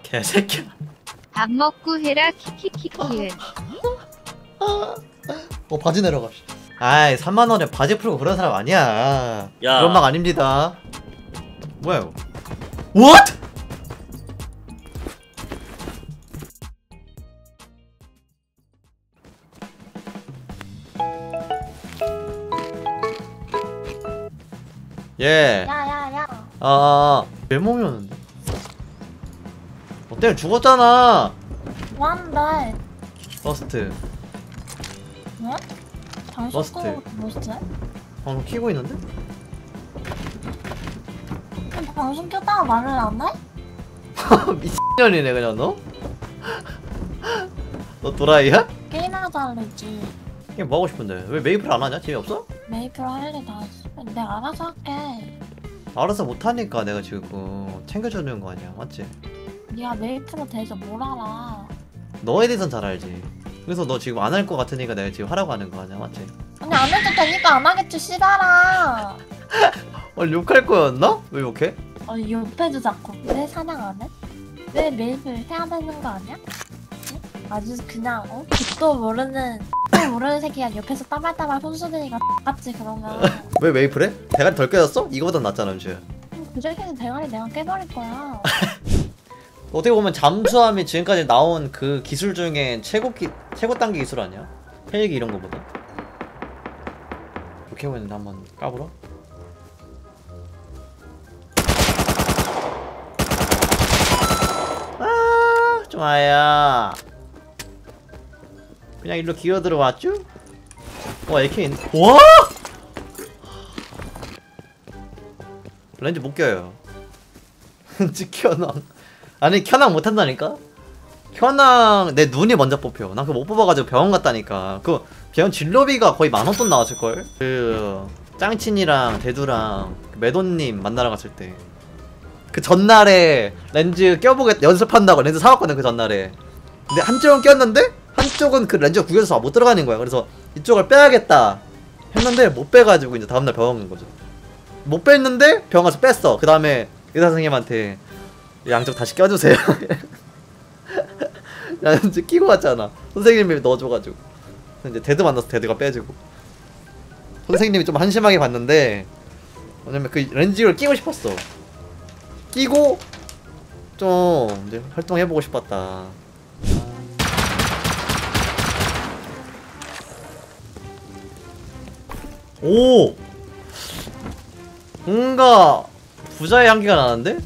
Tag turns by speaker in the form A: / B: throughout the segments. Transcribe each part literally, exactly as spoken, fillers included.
A: 개새끼야.
B: 밥 먹고 해라 키키키키은.
A: 어 바지 내려가. 아이 삼만 원에 바지 풀고 그런 사람 아니야.
C: 야.
A: 그런 막 아닙니다. 뭐야 이거? What? 예.
D: 야야야.
A: 아, 내 몸이었는데. 어, 때문에 죽었잖아.
D: 뭐한데?
A: 버스트.
D: 뭐? 당신
A: 머스트.
D: 거 머스트?
A: 방송 키고 있는데?
D: 그럼 방송 켰다가 말을 안 해?
A: 미친년이네 그냥 너? 너 도라이야?
D: 게임하자 그랬지.
A: 이게 뭐 하고 싶은데? 왜 메이플 안 하냐? 재미없어?
D: 메이플 할 일 다 했어. 내가 알아서 할게.
A: 알아서 못하니까 내가 지금 챙겨주는 거 아니야, 맞지?
D: 네가 메이플에 대해서 뭘 알아?
A: 너에 대해선 잘 알지. 그래서 너 지금 안 할 거 같으니까 내가 지금 하라고 하는 거 아니야, 맞지?
D: 아니 안 해도 되니까 안 하겠지 씨발아.
A: 어, 욕할 거였나? 왜 욕해?
D: 어 옆에도 자꾸 왜 사냥 안 해? 왜 메이플 해야 되는 거 아니야? 응? 아주 그냥 어? 도 모르는 도 모르는 새끼가 옆에서 따발따발 혼수되니까 X같지 그러면.
A: 왜 메이플 해? 대가리 덜 깨졌어? 이거보단 낫잖아, 음식.
D: 그 새끼는 대가리 내가 깨버릴 거야.
A: 어떻게 보면 잠수함이 지금까지 나온 그 기술 중에 최고 기, 최고 단계 기술 아니야? 헬기 이런 거보다. 이렇게 보이는데 한번 까불어? 아, 좋아요. 그냥 일로 기어 들어왔죠? 와, 에이케이 있네. 와! 렌즈 못 껴요. 찍혀놔. 아니 켜낭 못한다니까? 켜낭 내 눈이 먼저 뽑혀. 난 그거 못 뽑아가지고 병원 갔다니까. 그 병원 진료비가 거의 만원 돈 나왔을걸? 그 짱친이랑 대두랑 그 매도님 만나러 갔을 때 그 전날에 렌즈 껴보겠 연습한다고 렌즈 사왔거든. 그 전날에. 근데 한쪽은 꼈는데 한쪽은 그 렌즈가 구겨져서 못 들어가는 거야. 그래서 이쪽을 빼야겠다 했는데 못 빼가지고 이제 다음날 병원 간 거죠. 못 뺐는데 병원 가서 뺐어. 그 다음에 의사 선생님한테 양쪽 다시 껴주세요. 렌즈 끼고 왔잖아. 선생님이 넣어줘가지고. 이제 데드 만나서 데드가 빼주고. 선생님이 좀 한심하게 봤는데 왜냐면 그 렌즈를 끼고 싶었어. 끼고 좀 이제 활동해보고 싶었다. 오! 뭔가 부자의 향기가 나는데?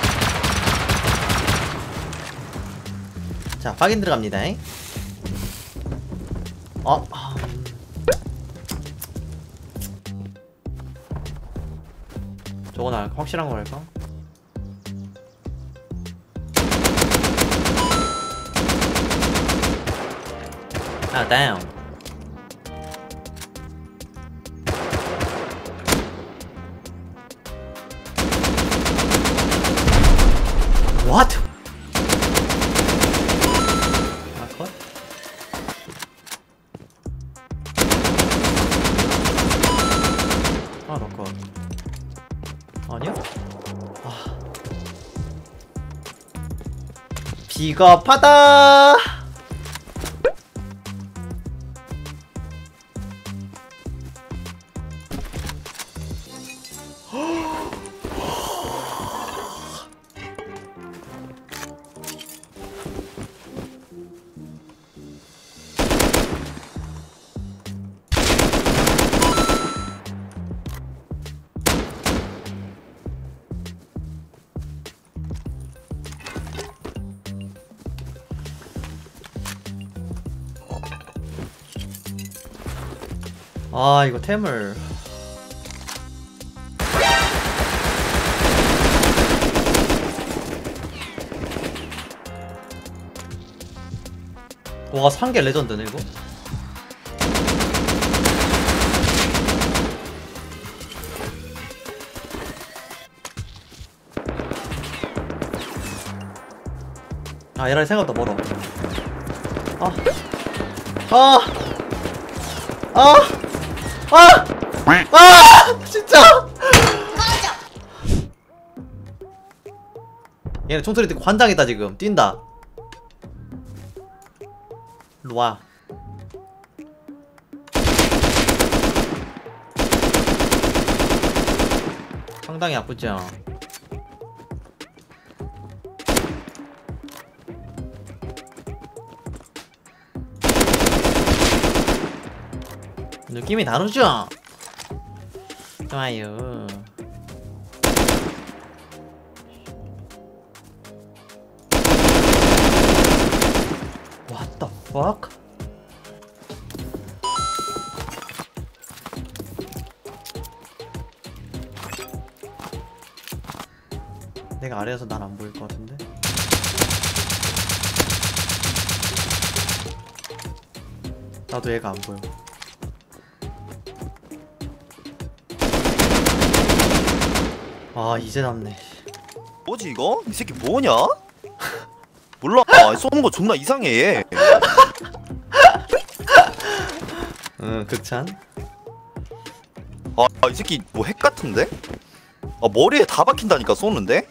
A: 자, 확인 들어갑니다. 아, 아. 저건 알, 확실한 거 할까? 아, 다운. What? 아, 컷? 아, 너 컷. 아니야? 아. 비겁하다. 아, 이거 템을 와, 상계 레전드네 이거. 아, 얘랑 생각보다 멀어. 아, 아, 아, 아, 아, 진짜. 얘네 총소리 듣고 환장했다 지금. 뛴다. 일로와. 상당히 아프죠. 느낌이 다르죠? 좋아요. What the fuck? 내가 아래에서 난 안 보일 것 같은데? 나도 얘가 안 보여. 아 이제 났네.
C: 뭐지 이거? 이 새끼 뭐냐? 몰라. 아, 쏘는 거 존나 이상해 얘.
A: 응 극찬.
C: 아, 이 새끼 뭐 핵 같은데? 아, 머리에 다 박힌다니까 쏘는데?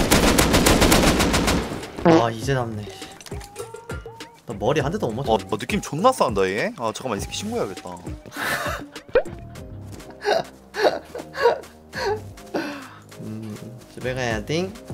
A: 아 이제 났네. 나 머리 한 대도 못
C: 아,
A: 맞췄네.
C: 느낌 존나 싸운다 얘. 아 잠깐만 이 새끼 신고해야겠다.
A: 음 집에 가야 띵.